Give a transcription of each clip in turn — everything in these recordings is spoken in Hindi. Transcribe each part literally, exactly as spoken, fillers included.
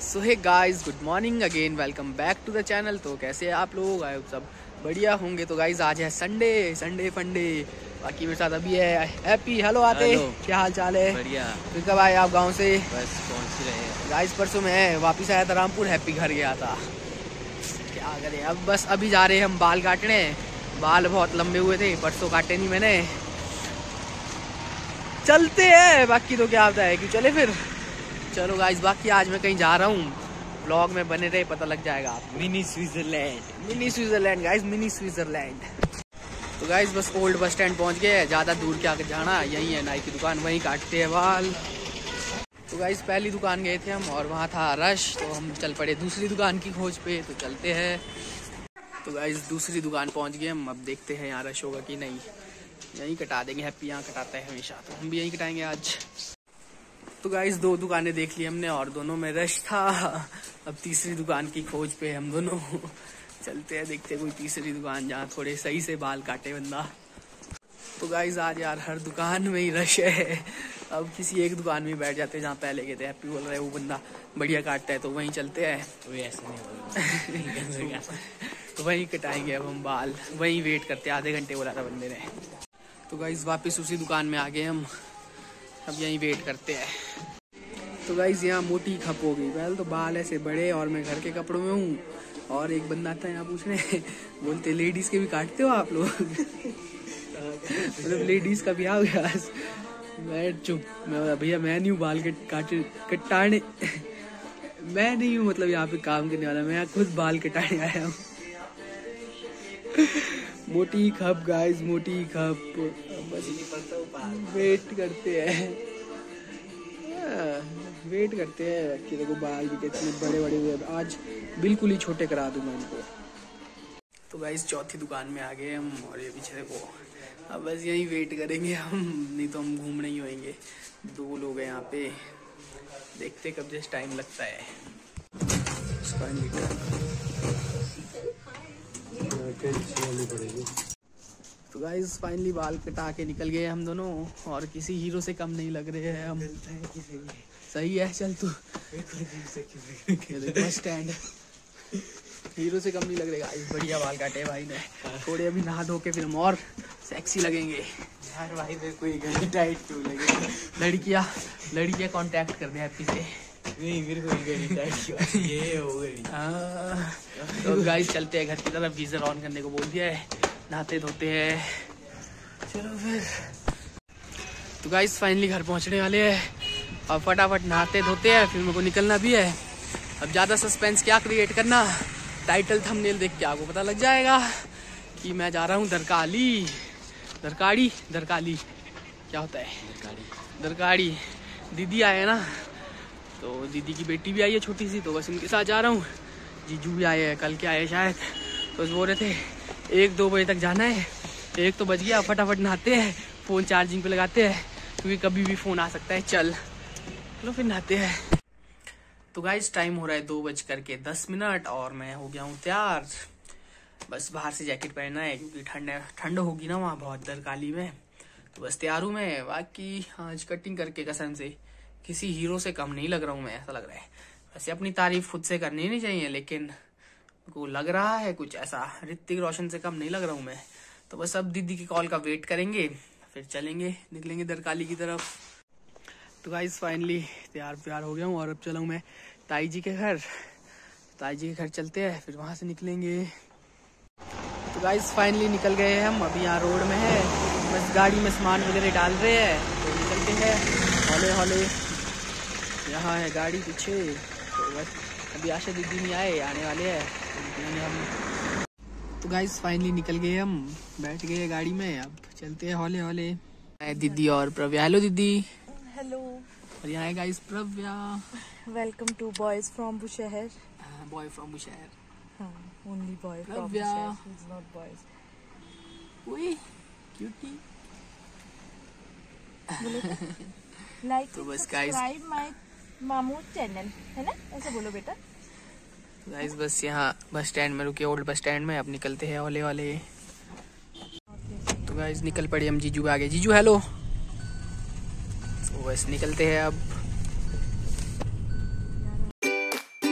So hey guys, good morning again, welcome back to the channel. तो कैसे हैं आप लोग? आई होप सब बढ़िया होंगे। तो गाइस आज है संडे संडे फंडे। बाकी मेरे साथ अभी है हैप्पी। हेलो आते, क्या हाल चाल है? बढ़िया। फिर कब आए आप गांव से? बस पहुंच रहे हैं गाइस परसों मैं वापस आया था रामपुर, हैप्पी घर गया था। क्या करें अब, बस अभी जा रहे हैं हम बाल काटने। बाल बहुत लंबे हुए थे, परसों काटे नहीं मैंने। चलते हैं, बाकी तो क्या होता है कि चले फिर। चलो गाइस, बाकी आज मैं कहीं जा रहा हूँ, ब्लॉग में बने रहे, पता लग जाएगा आपको। Mini Switzerland mini Switzerland guys, mini Switzerland. तो गाइस बस ओल्ड बस स्टैंड पहुँच गए, ज़्यादा दूर क्या जाना, यही है नाई की दुकान, वहीं काटते हैं बाल। तो गाइस पहली दुकान गए थे हम और वहाँ था रश, तो हम चल पड़े दूसरी दुकान की खोज पे। तो चलते हैं। तो गाइस दूसरी दुकान पहुँच गए हम, अब देखते हैं यहाँ रश होगा कि नहीं। यहीं कटा देंगे, हैप्पी यहाँ कटाता है हमेशा, तो हम भी यहीं कटाएंगे आज। तो गाइस दो दुकानें देख ली हमने और दोनों में रश था। अब तीसरी दुकान की खोज पे हम दोनों चलते हैं, देखते हैं कोई तीसरी दुकान जहाँ थोड़े सही से बाल काटे बंदा। तो गाइस आज यार हर दुकान में ही रश है। अब किसी एक दुकान में बैठ जाते हैं जहाँ पहले गए थे। हैप्पी बोल रहे हैं वो बंदा बढ़िया काटता है, तो वहीं चलते हैं। कोई ऐसा नहीं बोल तो वहीं कटाएंगे अब हम बाल, वहीं वेट करते हैं। आधे घंटे बोला था बंदे ने। तो गाइस वापस उसी दुकान में आ गए हम, अब यहीं वेट करते हैं। तो गाइस यहाँ मोटी खप हो गई। पहले तो बाल ऐसे बड़े और मैं घर के कपड़ों में हूँ, और एक बंदा था यहाँ पूछने, बोलते लेडीज के भी काटते हो आप लोग? मतलब लेडीज का भी आ गया। मैं चुप, मैं भैया मैं नहीं हूँ बाल के काटे कटाने। मैं नहीं हूँ मतलब यहाँ पे काम करने वाला, मैं खुद बाल कटाने आया हूँ। मोटी खप गाइस, मोटी खप। बस वेट करते हैं, वेट करते हैं कि देखो बाल भी कितने बड़े बड़े हुए। आज बिल्कुल ही छोटे करा दूंगा इनको। तो गाइस चौथी दुकान में आ गए हम, और ये पीछे देखो। अब बस यहीं वेट करेंगे हम, नहीं तो हम घूमने ही होएंगे। दो लोग हैं यहाँ पे, देखते कब जैसे टाइम लगता है। तो गाइस फाइनली बाल कटा के निकल गए हम दोनों, और किसी हीरो से कम नहीं लग रहे हैं हम। सही है, चल तू बस स्टैंड। हीरो से कम नहीं लग रहे गाइस, बढ़िया बाल काटे भाई ने। थोड़े अभी नहा धो के फिर हम और सेक्सी लगेंगे। यार भाई मेरे कोई घड़ी टाइट क्यों लगे? लड़कियाँ लड़कियाँ कांटेक्ट कर दे हैप्पी से। नहीं मेरे को घड़ी टाइट क्यों? ये हो गई। तो गाइस चलते हैं घर की तरफ, गीजर ऑन करने को बोल दिया है, नहाते धोते हैं। चलो फिर। तो गाइस फाइनली घर पहुंचने वाले हैं, अब फटाफट नहाते धोते हैं, फिर मेरे को निकलना भी है। अब ज़्यादा सस्पेंस क्या क्रिएट करना, टाइटल थंबनेल देख के आपको पता लग जाएगा कि मैं जा रहा हूँ दरकाली। दरकाड़ी दरकाली क्या होता है? दरकाड़ी दरकाड़ी। दीदी आए है ना, तो दीदी की बेटी भी आई है छोटी सी, तो बस उनके साथ जा रहा हूँ। जीजू भी आए हैं, कल के आए शायद, तो बस बोल रहे थे एक दो बजे तक जाना है। एक तो बज गया, फटाफट नहाते हैं, फ़ोन चार्जिंग पे लगाते हैं, क्योंकि कभी भी फ़ोन आ सकता है। चल चलो फिर नहाते हैं। तो गाइस टाइम हो रहा है दो बज करके दस मिनट और मैं हो गया हूँ तैयार। बस बाहर से जैकेट पहनना है, क्योंकि ठंड ठंड होगी ना वहाँ बहुत दरकाली में, तो बस तैयार हूँ मैं। बाकी आज कटिंग करके कसम से किसी हीरो से कम नहीं लग रहा हूँ मैं, ऐसा लग रहा है। वैसे अपनी तारीफ खुद से करनी नहीं चाहिए, लेकिन को लग रहा है कुछ ऐसा, ऋतिक रोशन से कम नहीं लग रहा हूँ मैं। तो बस अब दीदी की कॉल का वेट करेंगे, फिर चलेंगे, निकलेंगे दरकाली की तरफ। तो गाइस फाइनली तैयार प्यार हो गया हूँ, और अब चला हूँ मैं ताई जी के घर। ताई जी के घर चलते हैं, फिर वहाँ से निकलेंगे। तो गाइस फाइनली निकल गए हम, अभी यहाँ रोड में है, बस गाड़ी में सामान वगैरह डाल रहे हैं, तो निकलते हैं हौले हौले। यहाँ है गाड़ी पीछे, तो बस अभी आशा दीदी नहीं आए, आने वाले हैं, तो निकलेंगे हम। तो गाइस फाइनली निकल गए हम, बैठ गए गाड़ी में, अब चलते हैं हौले हौले। दीदी और प्रव्या। हेलो दीदी। हेलो। और यहाँ है guys Pravya. Welcome to boys from Bushahr. Boy from Bushahr. हाँ, only boy from Pravya. Bushahr, is not boys. ओए क्यूटी। बोलो लाइक तो बस guys- सब्सक्राइब माय मामू चैनल, है ना, ऐसे बोलो बेटा। गाइस बस यहाँ बस स्टैंड में रुके, ओल्ड बस स्टैंड में, अब निकलते हैं हौले हौले। तो गाइस निकल पड़े हम, जीजू आ गए। जीजू हेलो। तो बस निकलते हैं अब।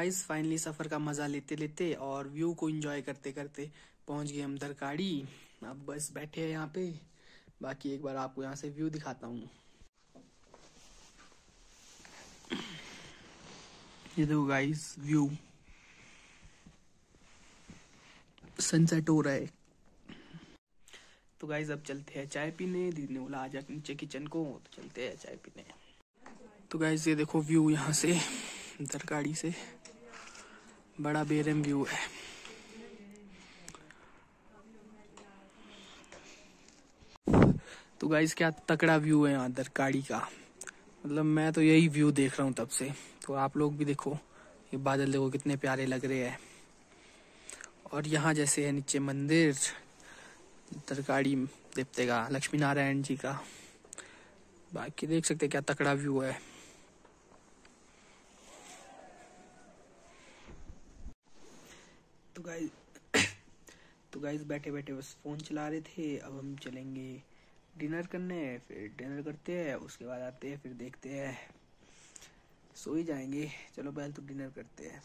गाइस फाइनली सफर का मजा लेते लेते और व्यू को एंजॉय करते करते पहुंच गए हम दरकाड़ी। अब बस बैठे हैं यहाँ पे, बाकी एक बार आपको यहाँ से व्यू दिखाता हूँ। ये देखो गाइस व्यू, सनसेट हो रहा है। तो गाइस अब चलते हैं चाय पीने। दीदी ने बोला आजा नीचे किचन को, तो चलते हैं चाय पीने। तो गाइस ये देखो व्यू यहाँ से दरकाड़ी से, बड़ा बेरहम व्यू है। तो गाइस क्या तकड़ा व्यू है यहाँ दरकाड़ी का, मतलब मैं तो यही व्यू देख रहा हूँ तब से। तो आप लोग भी देखो, ये बादल देखो कितने प्यारे लग रहे हैं। और यहाँ जैसे है नीचे मंदिर दरकाड़ी देवते का, लक्ष्मी नारायण जी का। बाकी देख सकते हैं क्या तकड़ा व्यू है। तो गाइस तो गाइस बैठे बैठे बस फोन चला रहे थे। अब हम चलेंगे डिनर करने, फिर डिनर करते हैं, उसके बाद आते हैं, फिर देखते हैं, सो ही जाएंगे। चलो पहले तो डिनर करते हैं।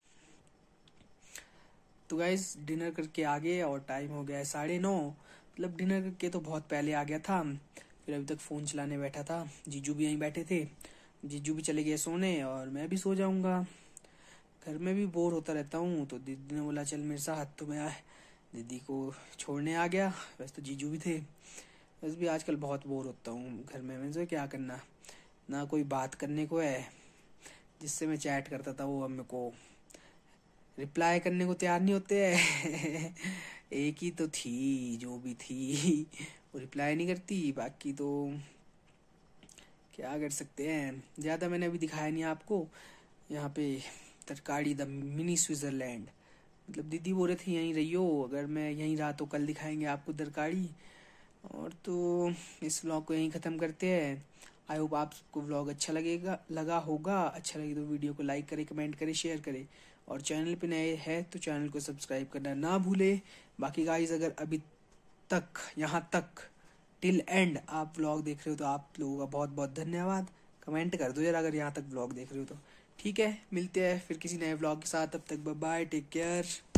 तो गाइस डिनर करके आ गए और टाइम हो गया है साढ़े नौ। मतलब डिनर करके तो बहुत पहले आ गया था, फिर अभी तक फोन चलाने बैठा था। जीजू भी यहीं बैठे थे, जीजू भी चले गए सोने और मैं भी सो जाऊंगा। घर में भी बोर होता रहता हूँ, तो दीदी ने बोला चल मेरे साथ, तो मैं दीदी को छोड़ने आ गया। वैसे तो जीजू भी थे, वैसे भी आजकल बहुत बोर होता हूँ घर में। मैं क्या करना, ना कोई बात करने को है। जिससे मैं चैट करता था वो अब मेरे को रिप्लाई करने को तैयार नहीं होते है। एक ही तो थी जो भी थी, वो रिप्लाई नहीं करती। बाकी तो क्या कर सकते हैं, ज्यादा मैंने अभी दिखाया नहीं आपको। यहाँ पे दरकाड़ी द मिनी स्विट्जरलैंड, मतलब दीदी बोल रहे थे यहीं रहियो, अगर मैं यहीं रहा तो कल दिखाएंगे आपको दरकाड़ी। और तो इस व्लॉग को यहीं ख़त्म करते हैं। आई होप आपको व्लॉग अच्छा लगेगा लगा होगा। अच्छा लगे तो वीडियो को लाइक करें, कमेंट करें, शेयर करें। और चैनल पे नए हैं तो चैनल को सब्सक्राइब करना ना भूले। बाकी गाइस अगर अभी तक यहाँ तक टिल एंड आप व्लॉग देख रहे हो तो आप लोगों का बहुत बहुत धन्यवाद। कमेंट कर दो यार अगर यहाँ तक व्लॉग देख रहे हो तो। ठीक है, मिलते हैं फिर किसी नए व्लॉग के साथ। तब तक बाय बाय, टेक केयर।